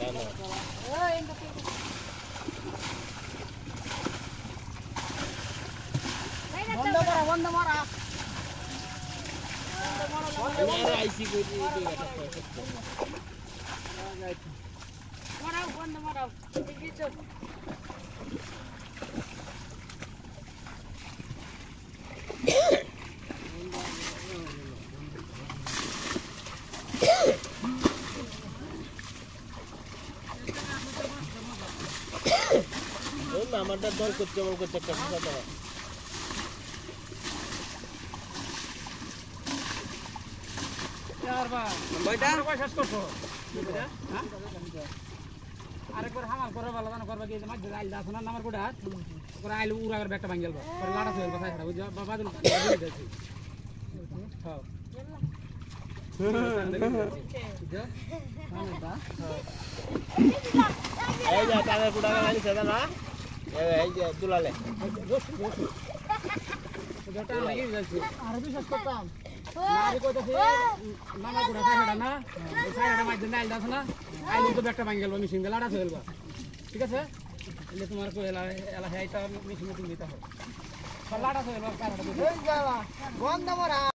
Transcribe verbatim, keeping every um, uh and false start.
বন্ধ করা বন্ধ মারা আইসি কই মারাও বন্ধ মারাও ঠিক আছে ওই মামাটা দল করতে বল করতে একটা কথা দাও চারবার বইটা কয় শেষ করছো হ্যাঁ আরেকবার হামাল করে ভালো জানা করবা কি মাঝে আইল দাছ না নাম্বার কোডা করে আইল উড়াগর ব্যাগটা ভাঙ গেল করে লাটা হয়ে কথা ছাড়া বুঝা বাবা দিন দিয়েছি হ্যাঁ এই যে তারে কুড়া গালি সেদা না এই যে দুলালে যেটা লাগি যাচ্ছে আর বিশ্বাস করতাম নারে কইতাছে নাম্বার কোডা ছাড়া না এই ছাড়া মাঝে আইল দাছ না আইল তো ব্যাগটা ভাঙ গেল মেশিন লাটা হয়ে গেল ঠিক আছে এলে তোমার কো এলা এলা হেইটা মেশিন তুমি দিতে হবে লাটা হয়ে গেল কারণ বন্ধ মারা